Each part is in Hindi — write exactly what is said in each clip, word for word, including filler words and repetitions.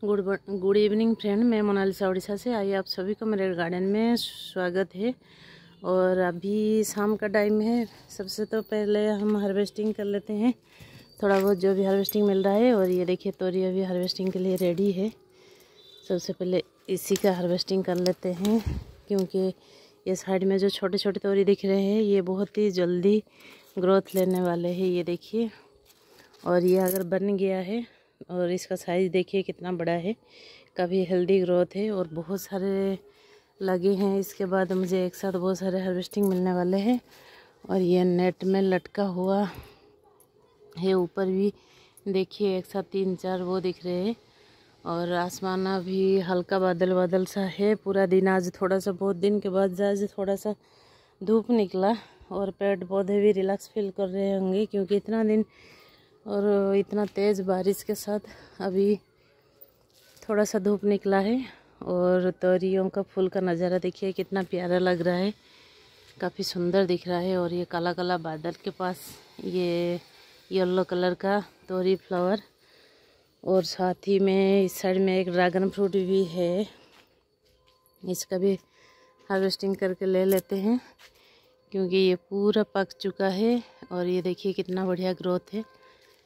गुड गुड इवनिंग फ्रेंड, मैं मोनालिसा उड़ीसा से आई। आप सभी को मेरे गार्डन में स्वागत है। और अभी शाम का टाइम है। सबसे तो पहले हम हार्वेस्टिंग कर लेते हैं, थोड़ा बहुत जो भी हार्वेस्टिंग मिल रहा है। और ये देखिए तोरी अभी हार्वेस्टिंग के लिए रेडी है। सबसे पहले इसी का हार्वेस्टिंग कर लेते हैं, क्योंकि ये साइड में जो छोटे छोटे तोरी दिख रहे हैं ये बहुत ही जल्दी ग्रोथ लेने वाले हैं। ये देखिए, और ये अगर बन गया है और इसका साइज़ देखिए कितना बड़ा है, काफ़ी हेल्दी ग्रोथ है और बहुत सारे लगे हैं। इसके बाद मुझे एक साथ बहुत सारे हार्वेस्टिंग मिलने वाले हैं। और ये नेट में लटका हुआ है, ऊपर भी देखिए एक साथ तीन चार वो दिख रहे हैं। और आसमान भी हल्का बादल बादल सा है पूरा दिन। आज थोड़ा सा बहुत दिन के बाद आज थोड़ा सा धूप निकला और पेड़ पौधे भी रिलैक्स फील कर रहे होंगे, क्योंकि इतना दिन और इतना तेज़ बारिश के साथ अभी थोड़ा सा धूप निकला है। और तोरियों का फूल का नज़ारा देखिए कितना प्यारा लग रहा है, काफ़ी सुंदर दिख रहा है। और ये काला काला बादल के पास ये येलो कलर का तोरी फ्लावर, और साथ ही में इस साइड में एक ड्रैगन फ्रूट भी है। इसका भी हार्वेस्टिंग करके ले लेते हैं, क्योंकि ये पूरा पक चुका है। और ये देखिए कितना बढ़िया ग्रोथ है,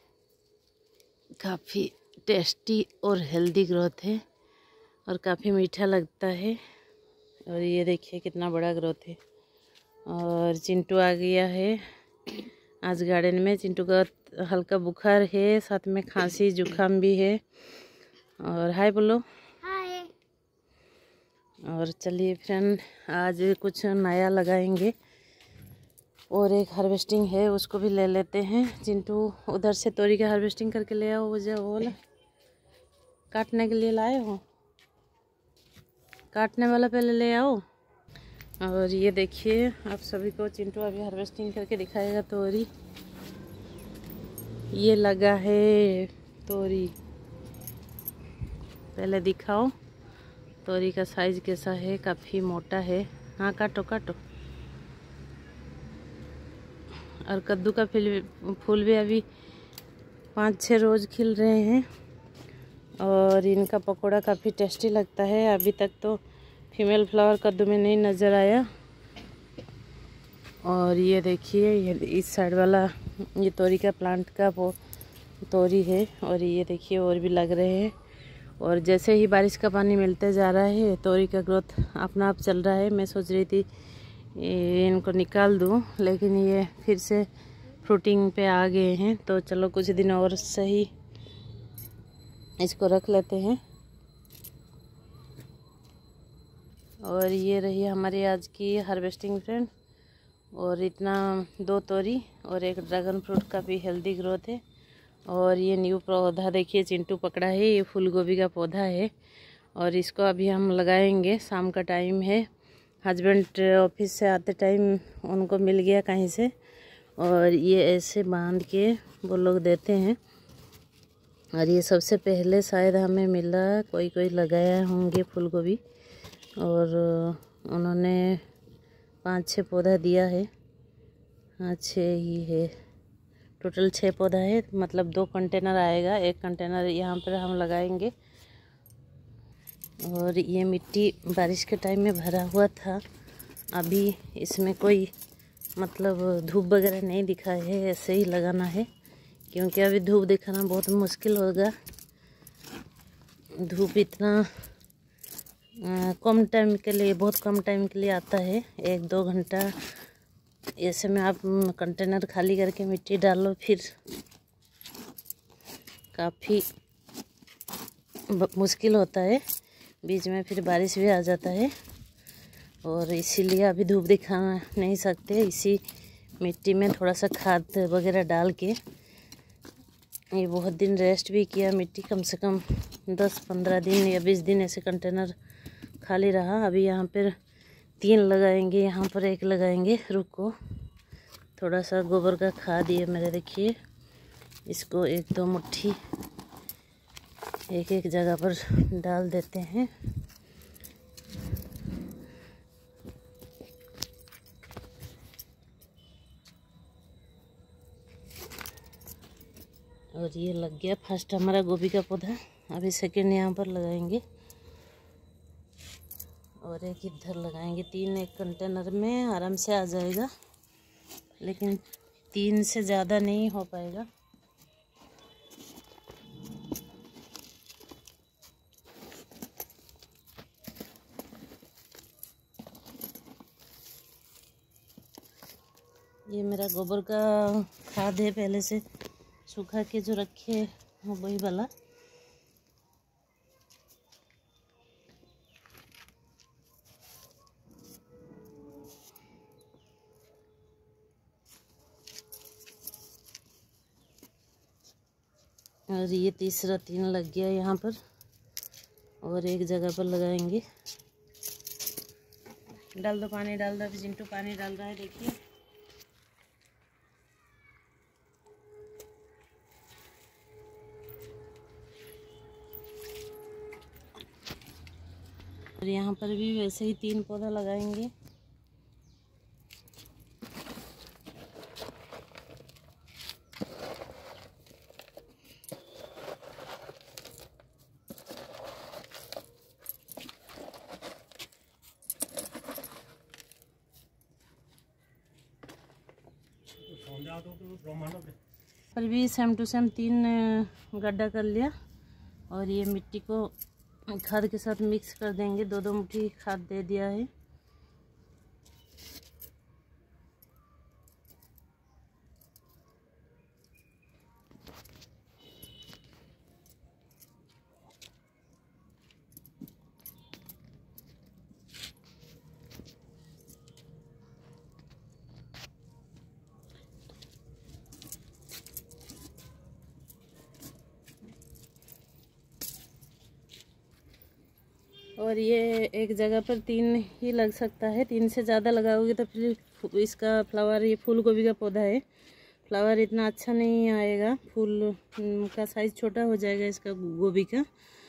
काफ़ी टेस्टी और हेल्दी ग्रोथ है और काफ़ी मीठा लगता है। और ये देखिए कितना बड़ा ग्रोथ है। और चिंटू आ गया है आज गार्डन में। चिंटू का हल्का बुखार है, साथ में खांसी जुकाम भी है। और हाय बोलो। हाय। और चलिए फ्रेंड, आज कुछ नया लगाएंगे और एक हार्वेस्टिंग है उसको भी ले लेते हैं। चिंटू उधर से तोरी का हार्वेस्टिंग करके ले आओ। वो जो वो ना काटने के लिए लाए हो, काटने वाला पहले ले आओ। और ये देखिए आप सभी को चिंटू अभी हार्वेस्टिंग करके दिखाएगा तोरी। ये लगा है तोरी, पहले दिखाओ तोरी का साइज कैसा है। काफ़ी मोटा है। हाँ काटो काटो। और कद्दू का फूल फूल भी अभी पाँच छः रोज़ खिल रहे हैं और इनका पकोड़ा काफ़ी टेस्टी लगता है। अभी तक तो फीमेल फ्लावर कद्दू में नहीं नज़र आया। और ये देखिए ये इस साइड वाला ये तोरी का प्लांट का वो तोरी है। और ये देखिए और भी लग रहे हैं। और जैसे ही बारिश का पानी मिलते जा रहा है तोरी का ग्रोथ अपना आप चल रहा है। मैं सोच रही थी इनको निकाल दूं, लेकिन ये फिर से फ्रूटिंग पे आ गए हैं, तो चलो कुछ दिन और सही इसको रख लेते हैं। और ये रही हमारी आज की हार्वेस्टिंग फ्रेंड। और इतना दो तोरी और एक ड्रैगन फ्रूट का भी हेल्दी ग्रोथ है। और ये न्यू पौधा देखिए चिंटू पकड़ा है, ये फूल गोभी का पौधा है। और इसको अभी हम लगाएंगे, शाम का टाइम है। हस्बैंड ऑफिस से आते टाइम उनको मिल गया कहीं से, और ये ऐसे बांध के वो लोग देते हैं। और ये सबसे पहले शायद हमें मिला, कोई कोई लगाया होंगे फूल गोभी। और उन्होंने पाँच छः पौधा दिया है। हाँ छः ही है, टोटल छः पौधा है, मतलब दो कंटेनर आएगा। एक कंटेनर यहाँ पर हम लगाएंगे। और ये मिट्टी बारिश के टाइम में भरा हुआ था, अभी इसमें कोई मतलब धूप वगैरह नहीं दिखा है, ऐसे ही लगाना है, क्योंकि अभी धूप दिखाना बहुत मुश्किल होगा। धूप इतना आ, कम टाइम के लिए, बहुत कम टाइम के लिए आता है, एक दो घंटा। ऐसे में आप कंटेनर खाली करके मिट्टी डालो, फिर काफ़ी मुश्किल होता है। बीच में फिर बारिश भी आ जाता है, और इसीलिए अभी धूप दिखा नहीं सकते। इसी मिट्टी में थोड़ा सा खाद वगैरह डाल के ये बहुत दिन रेस्ट भी किया। मिट्टी कम से कम दस पंद्रह दिन या बीस दिन ऐसे कंटेनर खाली रहा। अभी यहाँ पर तीन लगाएंगे, यहाँ पर एक लगाएंगे। रुको, थोड़ा सा गोबर का खाद ये मेरे देखिए, इसको एक दो मुट्ठी एक एक जगह पर डाल देते हैं। और और ये लग गया फर्स्ट हमारा गोभी का पौधा। अभी सेकेंड यहाँ पर लगाएंगे और एक इधर लगाएंगे। तीन एक कंटेनर में आराम से आ जाएगा, लेकिन तीन से ज़्यादा नहीं हो पाएगा। ये मेरा गोबर का खाद है, पहले से सूखा के जो रखे है वही वाला। और ये तीसरा तीन लग गया यहाँ पर, और एक जगह पर लगाएंगे। डाल दो पानी, डाल दो। अभी चिंटू पानी डाल रहा है, देखिए। और यहाँ पर भी वैसे ही तीन पौधा लगाएंगे। पर भी सेम टू सेम तीन गड्ढा कर लिया, और ये मिट्टी को खाद के साथ मिक्स कर देंगे। दो दो मुट्ठी खाद दे दिया है। और ये एक जगह पर तीन ही लग सकता है, तीन से ज़्यादा लगाओगे तो फिर इसका फ्लावर, ये फूल गोभी का पौधा है, फ्लावर इतना अच्छा नहीं आएगा। फूल का साइज़ छोटा हो जाएगा इसका गोभी का।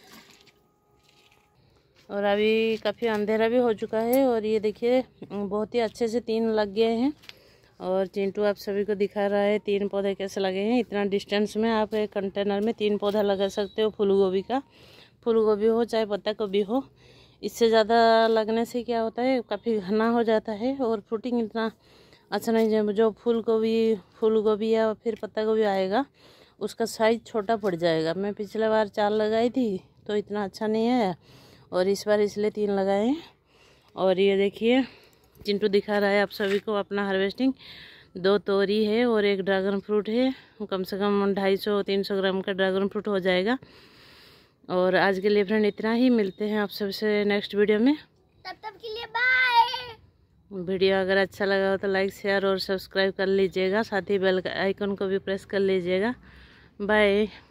और अभी काफ़ी अंधेरा भी हो चुका है, और ये देखिए बहुत ही अच्छे से तीन लग गए हैं। और चिंटू आप सभी को दिखा रहा है तीन पौधे कैसे लगे हैं। इतना डिस्टेंस में आप एक कंटेनर में तीन पौधा लगा सकते हो फूल गोभी का। फूल गोभी हो चाहे पत्ता गोभी हो, इससे ज़्यादा लगने से क्या होता है, काफ़ी घना हो जाता है और फ्रूटिंग इतना अच्छा नहीं। जो फूल गोभी फूल गोभी या फिर पत्ता गोभी आएगा उसका साइज़ छोटा पड़ जाएगा। मैं पिछले बार चार लगाई थी तो इतना अच्छा नहीं आया, और इस बार इसलिए तीन लगाए। और ये देखिए चिंटू दिखा रहा है आप सभी को अपना हार्वेस्टिंग। दो तोरी है और एक ड्रैगन फ्रूट है। कम से कम ढाई सौ तीन सौ ग्राम का ड्रैगन फ्रूट हो जाएगा। और आज के लिए फ्रेंड इतना ही। मिलते हैं आप सबसे नेक्स्ट वीडियो में। तब तक के लिए बाय। वीडियो अगर अच्छा लगा हो तो लाइक शेयर और सब्सक्राइब कर लीजिएगा, साथ ही बेल आइकन को भी प्रेस कर लीजिएगा। बाय।